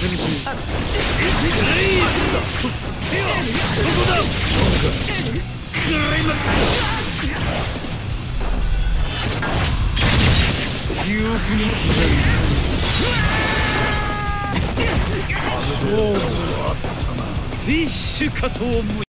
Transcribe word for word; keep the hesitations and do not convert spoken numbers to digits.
せてみせる。えい！そこだ！クライマックスだ！記憶に刻む。勝負はあったな。フィッシュかと思い